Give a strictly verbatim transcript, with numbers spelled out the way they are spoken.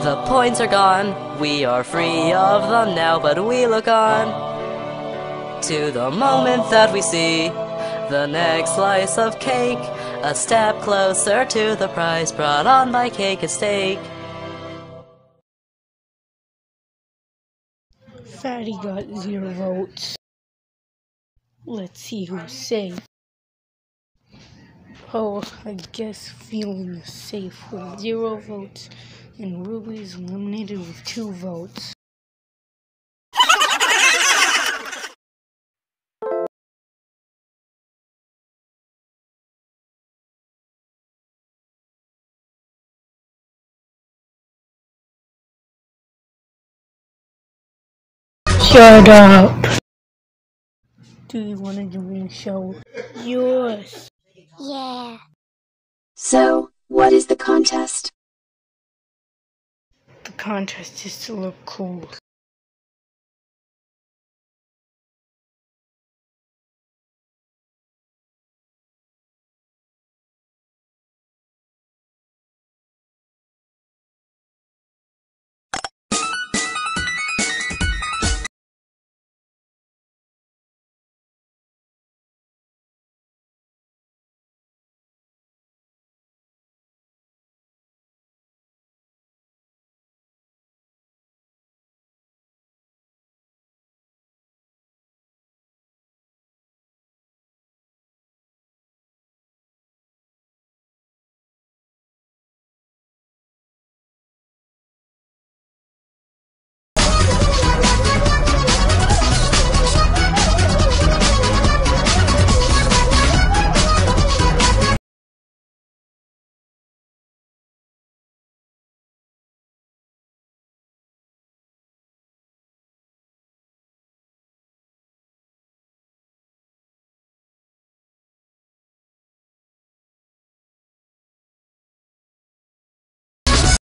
The points are gone, we are free of them now, but we look on to the moment that we see the next slice of cake, a step closer to the prize brought on by Cake and Steak. Fatty got zero votes. Let's see who's safe. Oh, I guess Feeling is safe with zero votes, and Ruby is eliminated with two votes. Shut up. Do you want to join the show? Yes. Yeah. So, what is the contest? The contest is to look cool.